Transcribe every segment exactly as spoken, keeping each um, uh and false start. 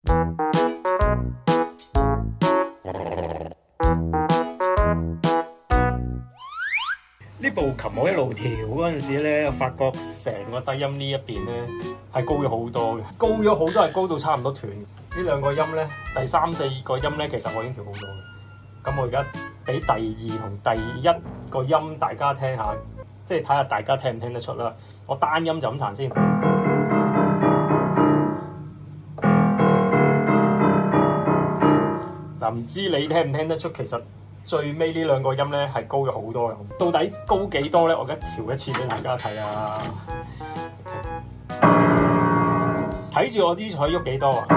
呢部琴我一路調嗰陣時咧，我發覺成個低音呢一邊咧係高咗好多嘅，高咗好多係高到差唔多斷。呢兩個音咧，第三四個音咧，其實我已經調好多嘅。咁我而家俾第二同第一個音大家聽下，即係睇下大家聽唔聽得出啦。我單音就咁彈先。嗱，唔知你聽唔聽得出？其實最尾呢兩個音咧係高咗好多嘅。到底高幾多咧？我而家調一次俾大家睇啊！睇住我啲彩喐幾多啊？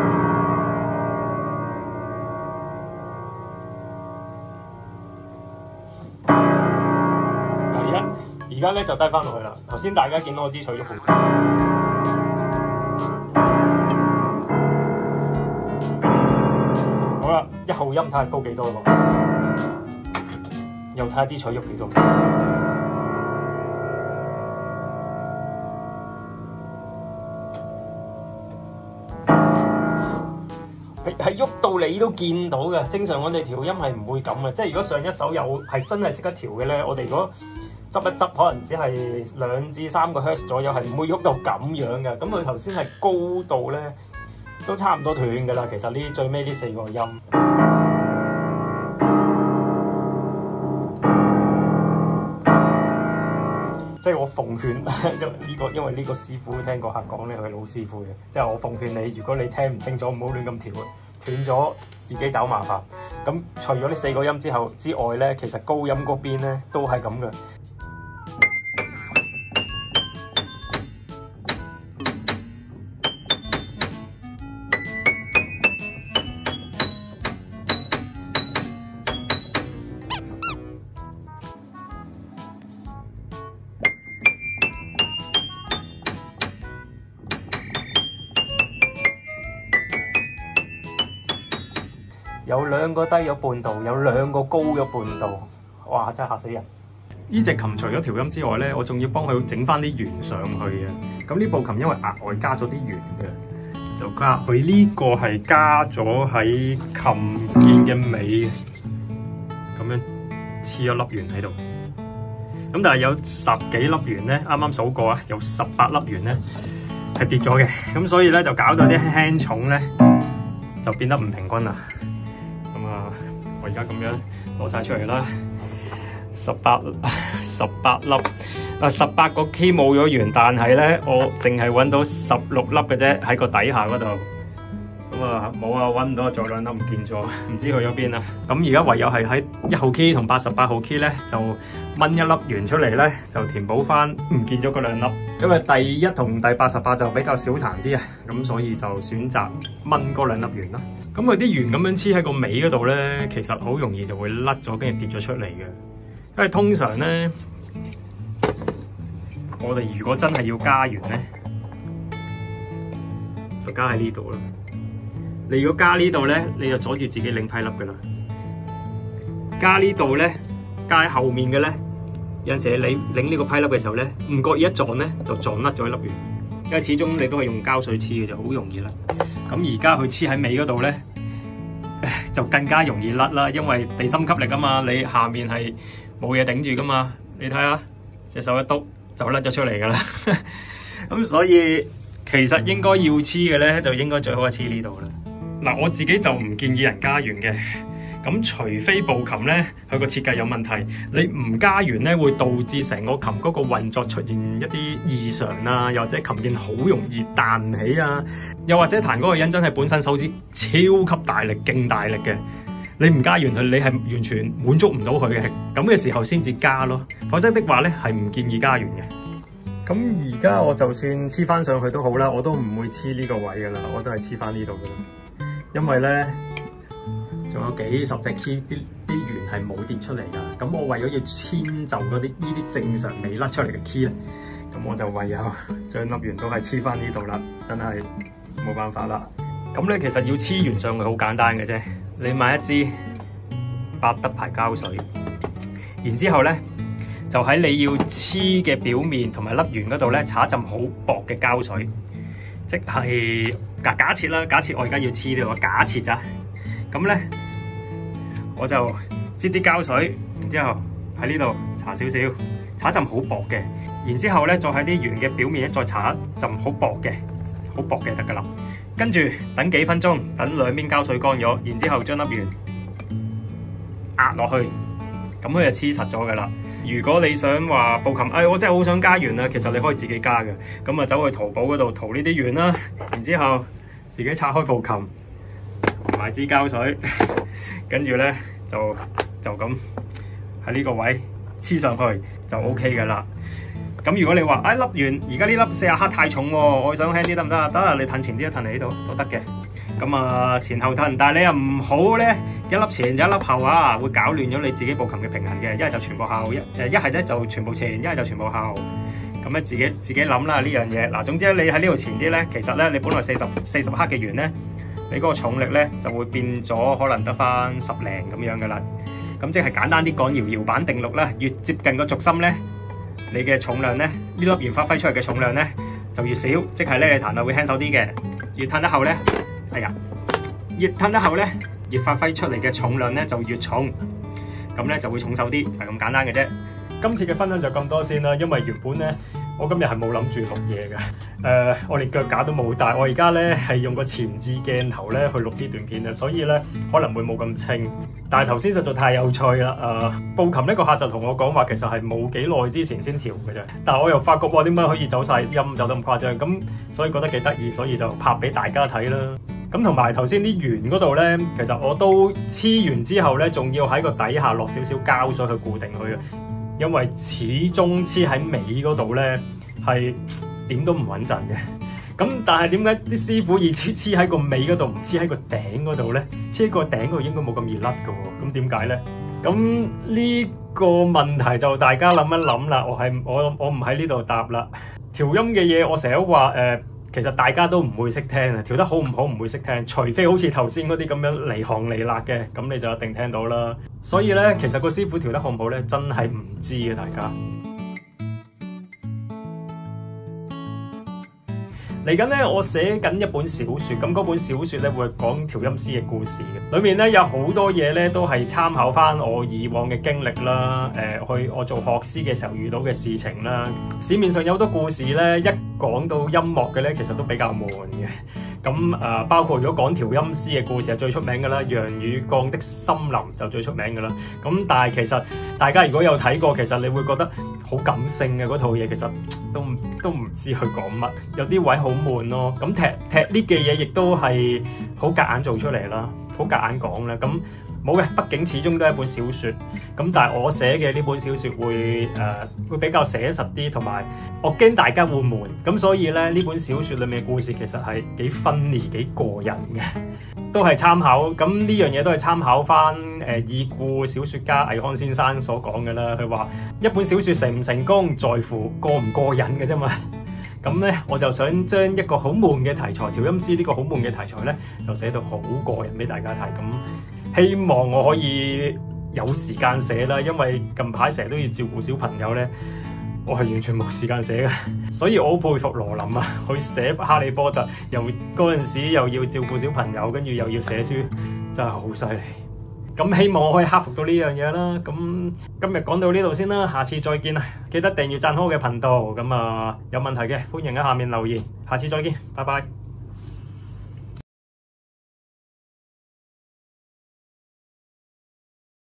而家而家咧就低翻落去啦。頭先大家見到我支彩喐好高。好啦，一號音睇下高幾多咯。又睇下支彩喐幾多。係喐到你都見到嘅，正常我哋調音係唔會咁嘅，即係如果上一首有係真係識得調嘅咧，我哋如果執一執，可能只係兩至三個赫茲左右，係唔會喐到咁樣嘅。咁佢頭先係高度咧，都差唔多斷㗎啦。其實呢最尾呢四個音，即係我奉勸呢個，因為呢個師傅聽個客講咧，佢係老師傅嘅，即係我奉勸你，如果你聽唔清楚，唔好亂咁調，斷咗自己找麻煩。咁除咗呢四個音之後之外咧，其實高音嗰邊咧都係咁嘅。有兩個低咗半度，有兩個高咗半度，哇！真係嚇死人！呢隻琴除咗調音之外咧，我仲要幫佢整翻啲弦上去嘅。咁呢部琴因為額外加咗啲弦嘅，就加佢呢個係加咗喺琴鍵嘅尾，咁樣黐咗粒弦喺度。咁但係有十幾粒弦咧，啱啱數過啊，有十八粒弦咧係跌咗嘅。咁所以咧就搞到啲輕重咧就變得唔平均啦。咁啊，我而家咁樣攞晒出嚟啦，十八十八粒啊，十八個 key 冇咗弦，但係咧我淨係揾到十六粒嘅啫，喺個底下嗰度。咁啊冇啊，揾唔到，仲有兩粒唔見咗，唔知去咗邊啦。咁而家唯有係喺一號 key 同八十八號 key 咧，就掹一粒弦出嚟咧，就填補翻唔見咗嗰兩粒。因為第一同第八十八就比較少彈啲啊，咁所以就選擇掹嗰兩粒弦啦。咁佢啲弦咁樣黐喺個尾嗰度咧，其實好容易就會甩咗，跟住跌咗出嚟嘅。因為通常咧，我哋如果真係要加弦咧，就加喺呢度啦。你如果加呢度咧，你就阻住自己擰批粒噶啦。加呢度咧，加喺後面嘅咧，有陣時你擰呢個批粒嘅時候咧，唔覺意一撞咧，就撞甩咗一粒弦。因為始終你都係用膠水黐嘅，就好容易甩。咁而家佢黐喺尾嗰度咧，就更加容易甩啦，因為地心吸力啊嘛，你下面係冇嘢頂住噶嘛。你睇下，隻手一篤就甩咗出嚟噶啦。咁所以其實應該要黐嘅咧，就應該最好係黐呢度啦。嗱，我自己就唔建議人加弦嘅。咁除非部琴咧，佢個設計有問題，你唔加弦咧，會導致成個琴嗰個運作出現一啲異常啊，又或者琴鍵好容易彈起啊，又或者彈嗰個人真係本身手指超級大力、勁大力嘅，你唔加弦佢，你係完全滿足唔到佢嘅，咁嘅時候先至加咯，否則的話咧係唔建議加弦嘅。咁而家我就算黐翻上去都好啦，我都唔會黐呢個位噶啦，我都係黐翻呢度噶啦，因為咧仲有幾十隻 key 啲啲弦係冇跌出嚟噶，咁我為咗要遷就嗰啲呢啲正常未甩出嚟嘅 key 咧，咁我就唯有將粒弦都係黐翻呢度啦，真係冇辦法啦。咁咧其實要黐弦上去好簡單嘅啫，你買一支百得牌膠水，然之後咧就喺你要黐嘅表面同埋粒弦嗰度咧，搽一浸好薄嘅膠水，即係假假設啦，假設我而家要黐呢個，假設咋？咁咧我就擠啲膠水，然之後喺呢度搽少少，搽一浸好薄嘅，然之後咧再喺啲圓嘅表面咧再搽一浸好薄嘅，好薄嘅得噶啦。跟住等幾分鐘，等兩邊膠水乾咗，然之後將粒圓壓落去，咁佢就黐實咗噶啦。如果你想話布琴，哎，我真係好想加圓啊，其實你可以自己加嘅。咁啊，走去淘寶嗰度淘呢啲圓啦，然之後自己拆開布琴，買支膠水，跟住咧就就咁喺呢個位黐上去就 O K 噶啦。咁如果你話，哎，粒圓而家呢粒四十克太重喎，我想輕啲得唔得啊？得啊，你褪前啲，褪嚟呢度都得嘅。咁啊，前後褪，但係你又唔好咧，一粒前一粒後啊，會搞亂咗你自己布琴嘅平衡嘅。一係就全部後，一誒一係咧就全部前，一係就全部後。咁咧自己自己諗啦呢樣嘢。嗱，總之你喺呢度前啲咧，其實咧你本來四十四十克嘅圓咧，你嗰個重力咧就會變咗可能得翻十零咁樣噶啦。咁即係簡單啲講，搖搖板定律啦，越接近個軸心咧，你嘅重量咧，呢粒圓發揮出嚟嘅重量咧就越少，即係咧你彈到會輕手啲嘅。越褪得後咧，哎呀，越褪得後咧，越發揮出嚟嘅重量咧就越重，咁咧就會重手啲，就係咁簡單嘅啫。今次嘅分享就咁多先啦，因為原本咧我今日係冇諗住錄嘢嘅，誒、呃，我連腳架都冇帶，我而家咧係用個前置鏡頭咧去錄呢段片啊，所以咧可能會冇咁清。但係頭先實在太有趣啦，誒、呃，布琴呢個客就同我講話，其實係冇幾耐之前先調嘅啫，但係我又發覺哇，點解可以走晒音走得咁誇張？咁所以覺得幾得意，所以就拍俾大家睇啦。咁同埋頭先啲圓嗰度咧，其實我都黐完之後咧，仲要喺個底下落少少膠水去固定佢嘅。因為始終黐喺尾嗰度咧，係點都唔穩陣嘅。咁但係點解啲師傅要黐黐喺個尾嗰度，唔黐喺個頂嗰度咧？黐喺個頂嗰度應該冇咁易甩嘅喎。咁點解咧？咁呢個問題就大家諗一諗啦。我係我我唔喺呢度答啦。調音嘅嘢我成日都話誒，其實大家都唔會識聽啊。調得好唔好唔會識聽，除非好似頭先嗰啲咁樣離行離辣嘅，咁你就一定聽到啦。所以咧，其實個師傅調得好唔好咧，真係唔知嘅，大家。嚟緊咧，我寫緊一本小説，咁嗰本小説咧會講調音師嘅故事嘅，裏面咧有好多嘢咧都係參考翻我以往嘅經歷啦，誒、呃，去我做學師嘅時候遇到嘅事情啦。市面上有好多故事咧，一講到音樂嘅咧，其實都比較悶嘅。咁誒、呃，包括如果講調音師嘅故事係最出名嘅啦，楊雨鋼的森林就最出名嘅啦。咁但係其實大家如果有睇過，其實你會覺得好感性嘅嗰套嘢，其實都都唔知佢講乜，有啲位好悶咯。咁踢踢呢嘅嘢亦都係好夾硬做出嚟啦，好夾硬講啦。咁冇嘅，畢竟始終都係一本小説。咁但係我寫嘅呢本小説會誒、呃、會比較寫實啲，同埋我驚大家會悶。咁所以咧，呢本小説裡面嘅故事其實係幾funny、幾過癮嘅，都係參考。咁呢樣嘢都係參考翻誒已故小説家倪匡先生所講嘅啦。佢話一本小説成唔成功，在乎過唔過癮嘅啫嘛。咁咧，我就想將一個好悶嘅題材，調音師呢個好悶嘅題材咧，就寫到好過癮俾大家睇。咁希望我可以有時間寫啦，因為近排成日都要照顧小朋友咧，我係完全冇時間寫嘅。所以我好佩服羅琳啊，佢寫哈利波特，又嗰陣時又要照顧小朋友，跟住又要寫書，真係好犀利。咁希望我可以克服到呢樣嘢啦。咁今日講到呢度先啦，下次再見啦！記得訂閱讚好我嘅頻道。咁啊，有問題嘅歡迎喺下面留言。下次再見，拜拜。